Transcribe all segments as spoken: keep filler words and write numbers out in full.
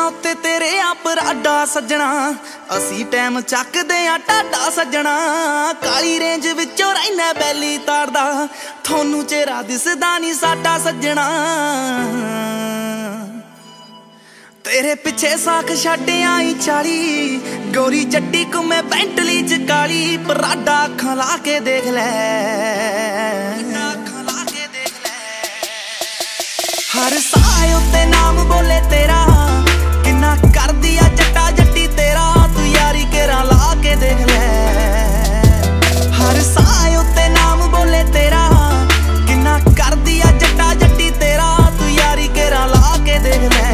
उत्ते तेरे आप राडा सजना, असी टाइम चकदे आ टाडा सजना। काली रेंज विचों रैना बैली तारदा, थोनू चेहरा दिसदा नी साडा सजना। तेरे पिछे साख छड्ड आई चाली, गोरी जट्टी को मैं बेंटली च काली। पराडा अखां ला के देख लै, हर साए उत्ते नाम बोले तेरा, किन्ना कर दिया जट्टा जट्टी तेरा। तू यारी केरा ला के देख ले, हर साए उत्ते नाम बोले तेरा, किन्ना कर दिया जट्टा जट्टी तेरा। तू यारी केरा ला के देख ले।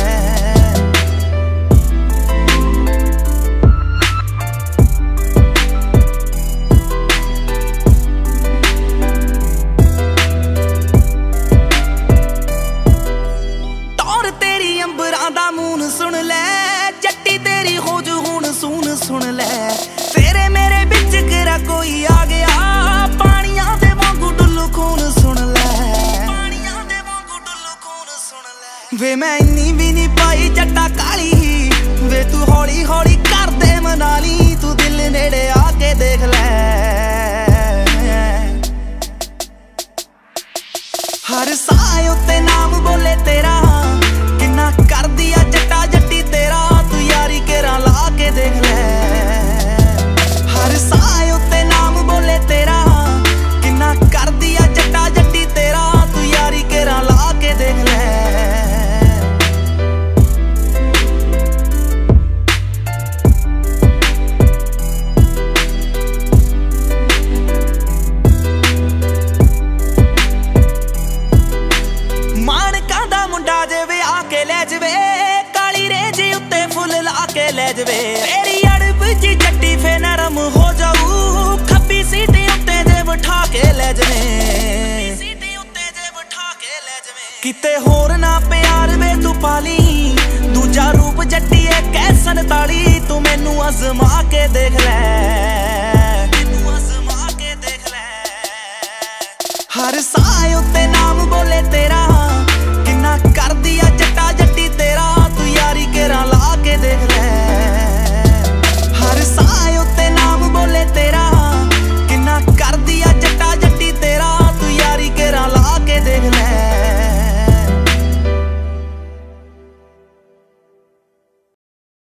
सुन ले जट्टी तेरी खोज हुण सून सुन ले, तेरे मेरे बिच केरा कोई आ गया। पानियां दे वांगू डुल्लू खून सुन ले, पानियां दे वांगू डुल्लू खून सुन ले। वे मैं इन्नी भी नहीं पाई जट्टा काली, वे तू हौली हौली कर दे मनाली। तू दिल नेड़े आके देख ले, हर साए उत्ते नाम बोले तेरा, किन्ना कर दिया जट्टा जट्टी तेरा। तू यारी केरा ला के देख ले, हर साए उत्ते नाम बोले तेरा, किन्ना कर दिया जट्टा जट्टी तेरा। तू यारी केरा ला के देख ले। मानका दा मुंडा जेवे आके ले जवे, काली रेंज उत्ते फुल ला के ले जवे। तेरी अड़ब जी जट्टी फे नरम हो जाऊ, खब्बी सीट उत्ते जे बिठा के ले जवे, किते होर ना प्यार वे तू पाली। दूजा रूप जट्टी है कैसन ताली, तू मैनू अजमा के देख ले, हर साए उत्ते नाम बोले तेरा,